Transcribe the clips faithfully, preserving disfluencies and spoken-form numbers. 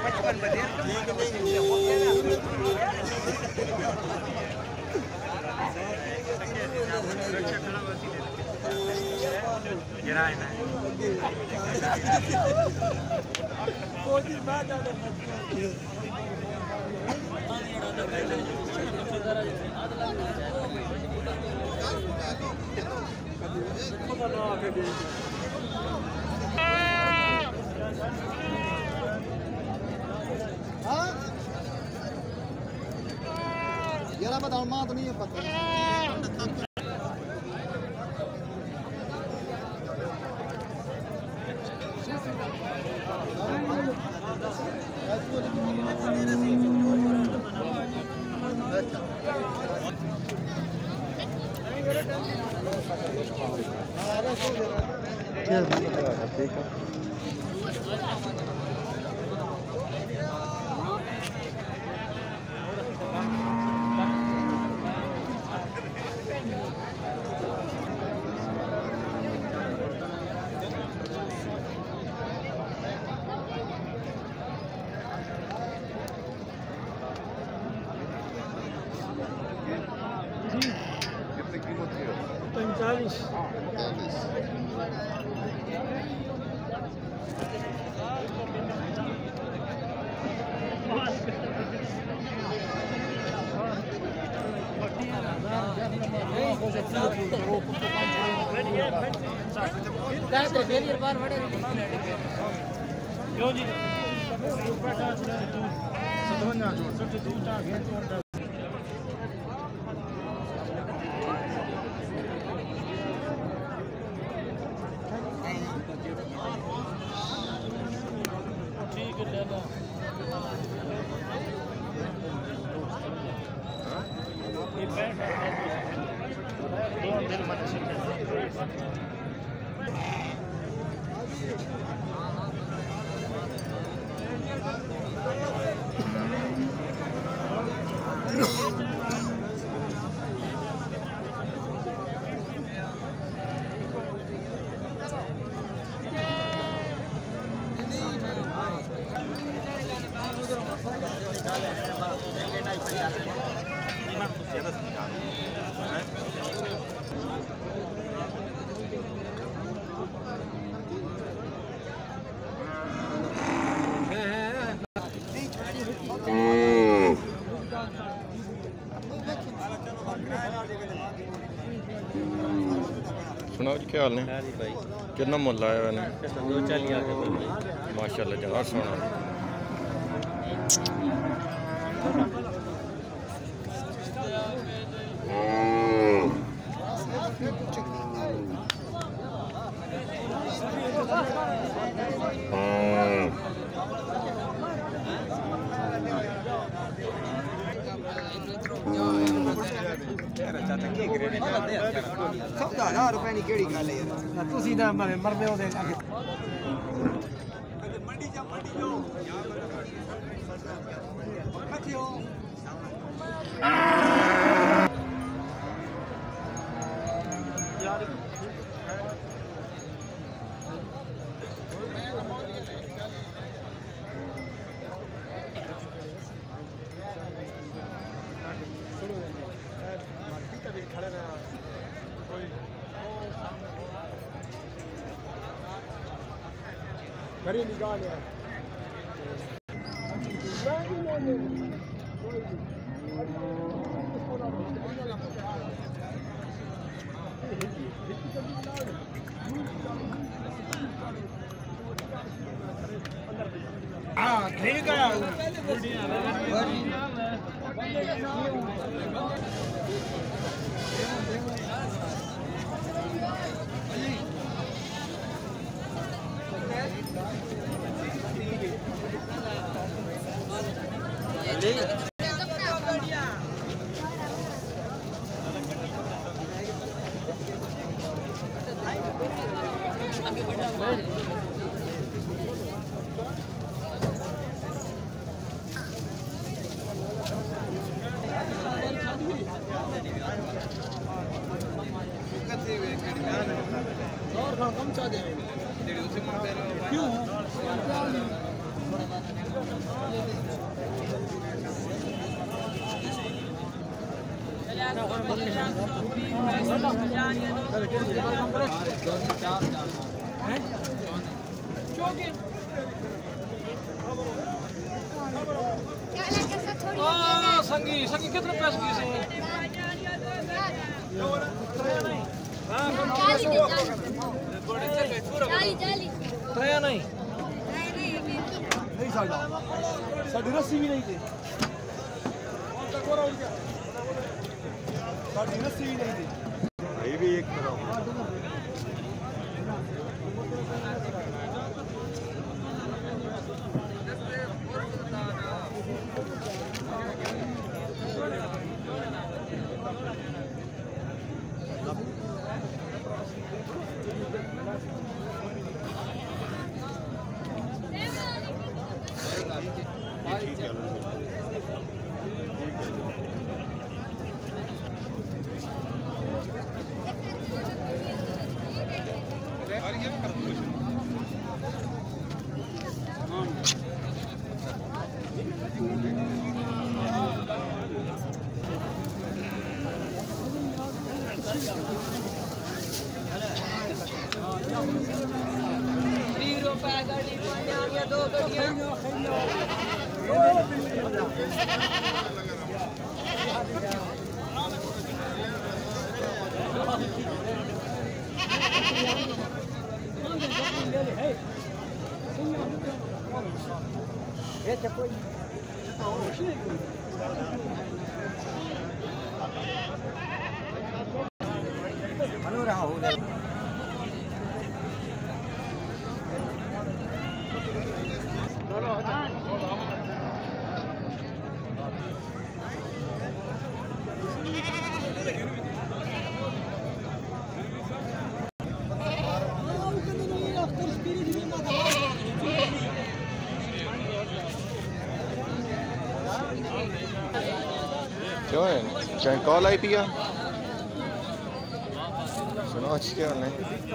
पचपन बजे यार बताओ मां तो नहीं है पता ठीक है पैंतालीस सुनाओ जी क्या हाल ने कितना मुल आया मैंने दो चाली आ गए माशाल्लाह जनाब सोना चौदह हजार रुपए की केड़ी गल है यार तुसी ना मरदे हो मंडी जा मंडी जो बड़ी निगाह है हाँ ठीक है क्यों संगी संगी कितने पैसे की से त्रया नहीं नहीं साढ़ा साढ़ी रस्सी भी नहीं थी साढ़ी रस्सी भी नहीं थी ये भी एक तरह क्यों है चाहे कॉल आई पिया सुनो अच्छी क्या नहीं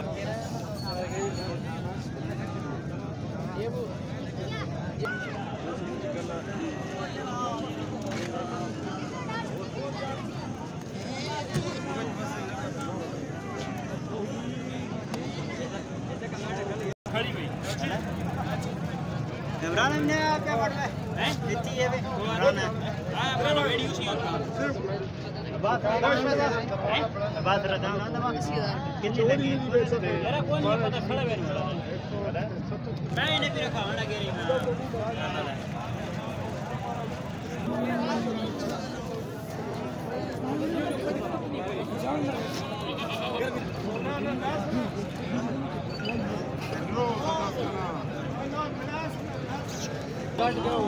इमरान ने क्या पढ़ रहा है इतनी है बे इमरान है हां इमरान वीडियो सी होता बात बात रहा ना दवा कितनी लगी मेरा कोई नहीं पता खड़ा बैठ मैं इन्हें फिर खाना के रही कट जाओ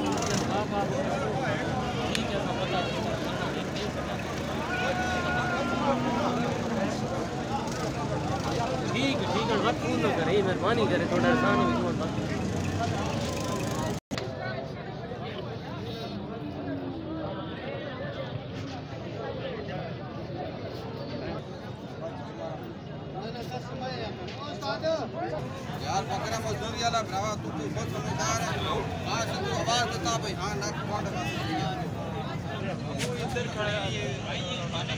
ठीक है ठीक है मत फोन न करे मेहरबानी करे थोड़ा आसान भी फोन बात यार बकरा मजदूर वाला भरावा तू तो बहुत समझदार है आज तू आवाज देता भाई हां ना कौन है वो इधर खड़ा है ये आइए पानी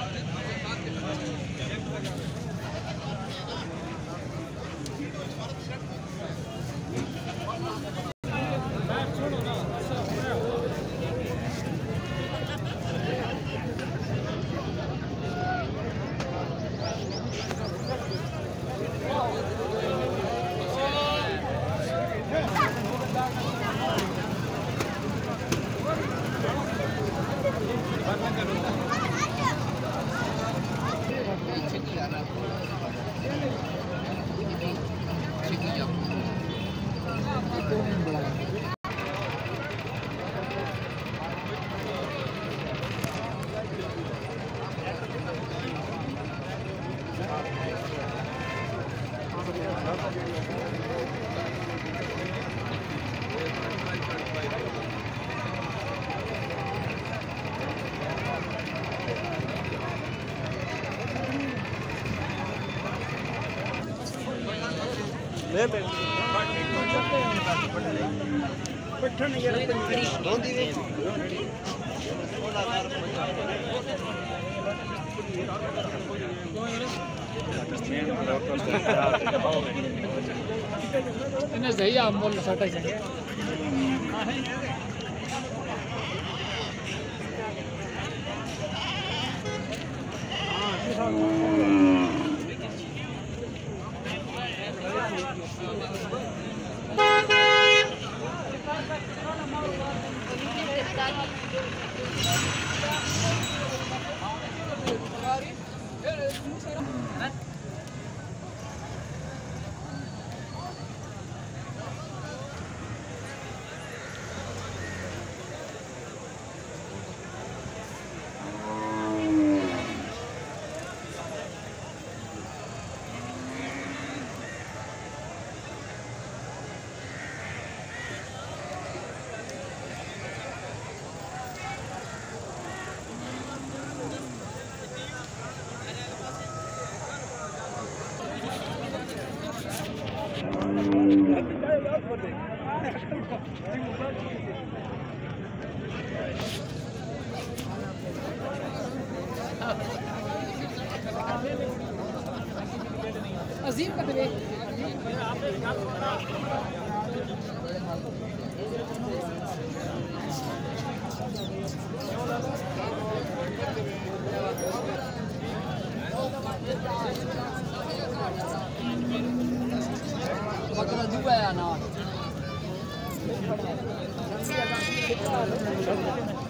ले ले पट्ठन यार रोंदी वे इन्हें सही आप मोल सटा है अजीम का दे बकरा जुआ है ना